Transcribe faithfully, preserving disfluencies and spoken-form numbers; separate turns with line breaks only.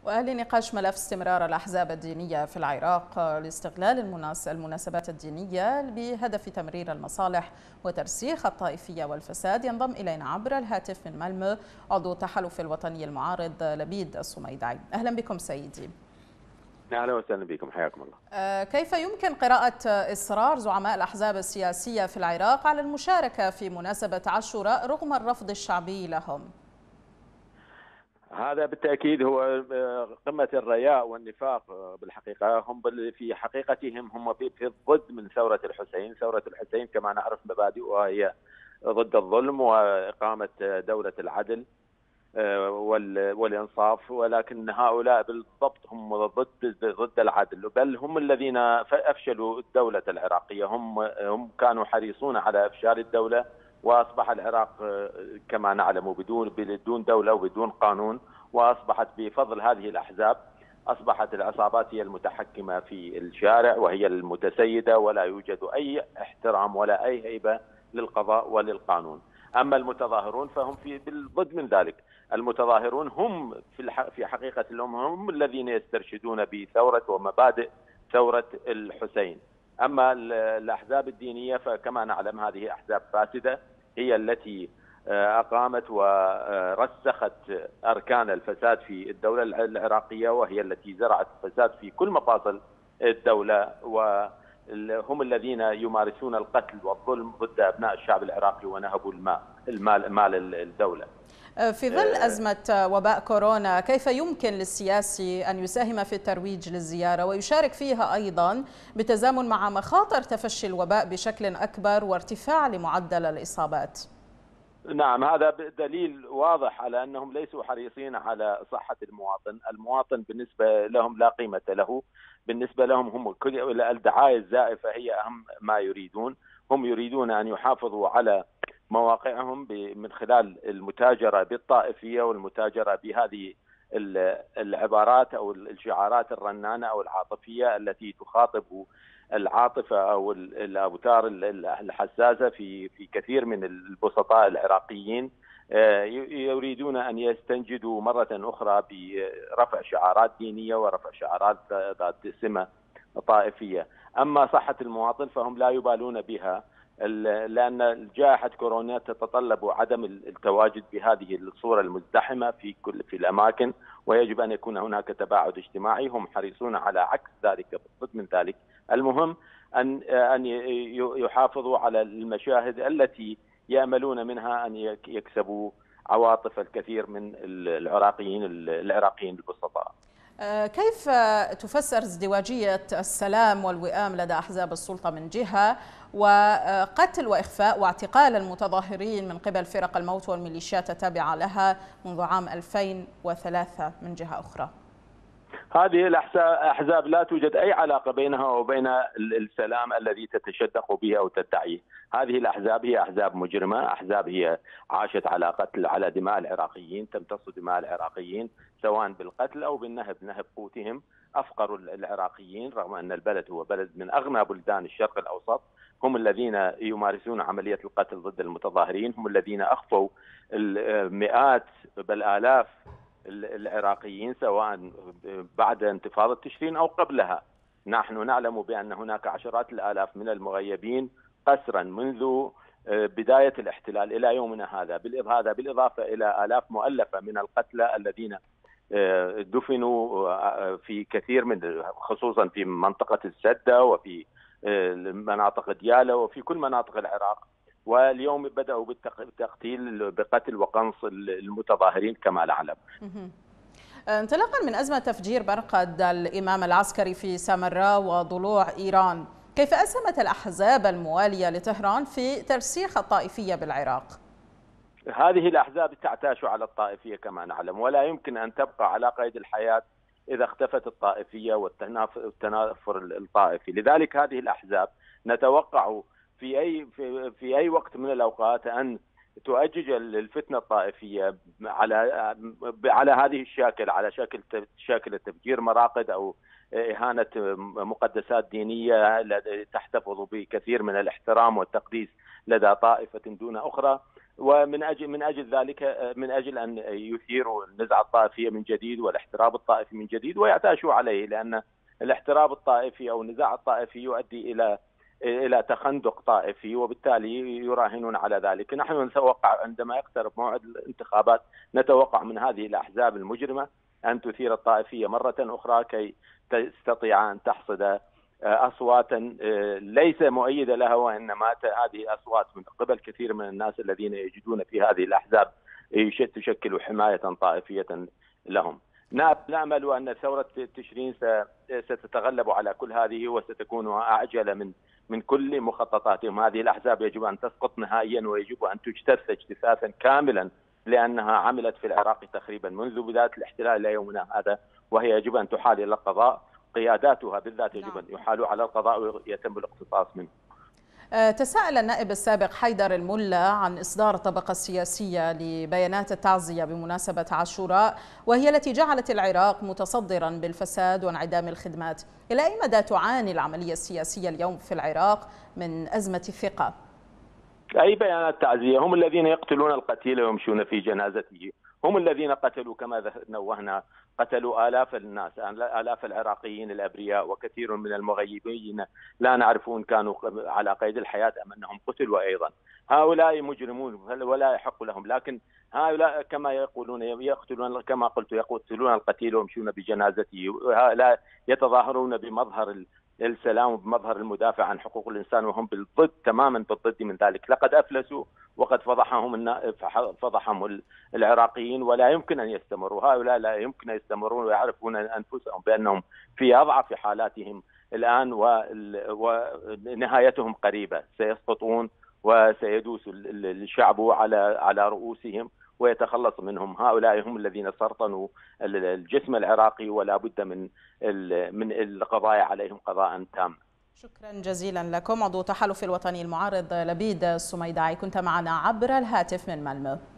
ولنقاش ملف استمرار الأحزاب الدينية في العراق لاستغلال المناسبات الدينية بهدف تمرير المصالح وترسيخ الطائفية والفساد، ينضم إلينا عبر الهاتف من مالمو عضو التحالف الوطني المعارض لبيد الصميدعي. أهلا بكم سيدي.
أهلا وسهلا بكم، حياكم الله.
كيف يمكن قراءة إصرار زعماء الأحزاب السياسية في العراق على المشاركة في مناسبة عاشوراء رغم الرفض الشعبي لهم؟
هذا بالتأكيد هو قمة الرياء والنفاق بالحقيقة. هم في حقيقتهم هم في الضد من ثورة الحسين. ثورة الحسين كما نعرف مبادئها هي ضد الظلم وإقامة دولة العدل والإنصاف، ولكن هؤلاء بالضبط هم ضد ضد العدل، بل هم الذين أفشلوا الدولة العراقية. هم هم كانوا حريصون على إفشال الدولة، وأصبح العراق كما نعلم بدون بدون دولة وبدون قانون، وأصبحت بفضل هذه الأحزاب أصبحت العصابات هي المتحكمة في الشارع وهي المتسيدة، ولا يوجد أي احترام ولا أي هيبة للقضاء وللقانون. أما المتظاهرون فهم في بالضد من ذلك. المتظاهرون هم في في حقيقة الأمر هم الذين يسترشدون بثورة ومبادئ ثورة الحسين. أما الأحزاب الدينية فكما نعلم هذه أحزاب فاسدة، هي التي أقامت ورسخت أركان الفساد في الدولة العراقية، وهي التي زرعت الفساد في كل مفاصل الدولة، وهم الذين يمارسون القتل والظلم ضد أبناء الشعب العراقي ونهبوا الماء المال مال الدولة.
في ظل أزمة وباء كورونا، كيف يمكن للسياسي أن يساهم في الترويج للزيارة ويشارك فيها أيضا بتزامن مع مخاطر تفشي الوباء بشكل أكبر وارتفاع لمعدل الإصابات؟
نعم، هذا دليل واضح على أنهم ليسوا حريصين على صحة المواطن. المواطن بالنسبة لهم لا قيمة له، بالنسبة لهم هم كل الدعاية الزائفة هي أهم ما يريدون. هم يريدون أن يحافظوا على مواقعهم من خلال المتاجرة بالطائفية والمتاجرة بهذه العبارات أو الشعارات الرنانة أو العاطفية التي تخاطب العاطفة أو الأوتار الحساسة في في كثير من البسطاء العراقيين. يريدون أن يستنجدوا مرة أخرى برفع شعارات دينية ورفع شعارات ذات سمة طائفية. أما صحة المواطن فهم لا يبالون بها، لأن جائحة كورونا تتطلب عدم التواجد بهذه الصورة المزدحمة في كل في الأماكن، ويجب أن يكون هناك تباعد اجتماعي. هم حريصون على عكس ذلك بالضبط من ذلك. المهم أن أن يحافظوا على المشاهد التي يأملون منها أن يكسبوا عواطف الكثير من العراقيين العراقيين البسطاء.
كيف تفسر ازدواجية السلام والوئام لدى أحزاب السلطة من جهة، وقتل وإخفاء واعتقال المتظاهرين من قبل فرق الموت والميليشيات التابعة لها منذ عام ألفين وثلاثة من جهة أخرى؟
هذه الأحزاب لا توجد أي علاقة بينها وبين السلام الذي تتشدق به أو تدعيه. هذه الأحزاب هي أحزاب مجرمة، أحزاب هي عاشت على قتل على دماء العراقيين، تمتص دماء العراقيين سواء بالقتل أو بالنهب، نهب قوتهم. أفقروا العراقيين رغم أن البلد هو بلد من أغنى بلدان الشرق الأوسط. هم الذين يمارسون عملية القتل ضد المتظاهرين، هم الذين أخفوا المئات بل آلاف العراقيين سواء بعد انتفاضة تشرين أو قبلها. نحن نعلم بأن هناك عشرات الآلاف من المغيبين قسرا منذ بداية الاحتلال إلى يومنا هذا، هذا بالإضافة إلى آلاف مؤلفة من القتلى الذين دفنوا في كثير من خصوصا في منطقة السدة وفي مناطق ديالى وفي كل مناطق العراق. واليوم بدأوا بالتقتيل بقتل وقنص المتظاهرين كما نعلم.
انطلاقا من أزمة تفجير مرقد الإمام العسكري في سامراء وضلوع إيران، كيف أسهمت الأحزاب الموالية لطهران في ترسيخ الطائفية بالعراق؟
هذه الأحزاب تعتاش على الطائفية كما نعلم، ولا يمكن أن تبقى على قيد الحياة إذا اختفت الطائفية والتنافر الطائفي. لذلك هذه الأحزاب نتوقع في أي في, في أي وقت من الأوقات أن تؤجج الفتنة الطائفية على على هذه الشاكل، على شكل شاكل تفجير مراقد أو إهانة مقدسات دينية تحتفظ بكثير من الاحترام والتقديس لدى طائفة دون أخرى. ومن اجل من اجل ذلك من اجل ان يثيروا النزعه الطائفيه من جديد والاحتراب الطائفي من جديد ويعتاشوا عليه، لان الاحتراب الطائفي او النزاع الطائفي يؤدي الى الى تخندق طائفي، وبالتالي يراهنون على ذلك. نحن نتوقع عندما يقترب موعد الانتخابات نتوقع من هذه الاحزاب المجرمه ان تثير الطائفيه مره اخرى كي تستطيع ان تحصد اصواتا ليس مؤيده لها، وانما هذه الاصوات من قبل كثير من الناس الذين يجدون في هذه الاحزاب تشكل حمايه طائفيه لهم. نامل ان ثوره تشرين ستتغلب على كل هذه وستكون اعجل من من كل مخططاتهم. هذه الاحزاب يجب ان تسقط نهائيا ويجب ان تجتث اجتثاثا كاملا، لانها عملت في العراق تقريبا منذ بدايه الاحتلال الى يومنا هذا، وهي يجب ان تحال الى القضاء. قياداتها بالذات يجب ان يحالوا على القضاء ويتم الاقتصاص منه.
تساءل النائب السابق حيدر الملا عن إصدار الطبقة السياسية لبيانات التعزية بمناسبة عاشوراء، وهي التي جعلت العراق متصدرا بالفساد وانعدام الخدمات. إلى أي مدى تعاني العملية السياسية اليوم في العراق من أزمة ثقة؟
أي بيانات تعزية؟ هم الذين يقتلون القتيل ويمشون في جنازته، هم الذين قتلوا كما نوهنا، قتلوا آلاف الناس، آلاف العراقيين الأبرياء، وكثير من المغيبين لا نعرف إن كانوا على قيد الحياة أم أنهم قتلوا أيضا. هؤلاء مجرمون ولا يحق لهم، لكن هؤلاء كما يقولون يقتلون كما قلت يقتلون القتيل ويمشون بجنازته، هؤلاء يتظاهرون بمظهر السلام وبمظهر المدافع عن حقوق الإنسان، وهم بالضد تماما بالضد من ذلك. لقد أفلسوا وقد فضحهم فضحهم العراقيين، ولا يمكن أن يستمروا. هؤلاء لا يمكن أن يستمرون ويعرفون أنفسهم بأنهم في أضعف حالاتهم الآن ونهايتهم قريبة، سيسقطون وسيدوس الشعب على على رؤوسهم ويتخلص منهم. هؤلاء هم الذين سرطنوا الجسم العراقي، ولا بد من من القضاء عليهم قضاء تام.
شكرا جزيلا لكم. عضو التحالف الوطني المعارض لبيد السميداعي كنت معنا عبر الهاتف من مالمو.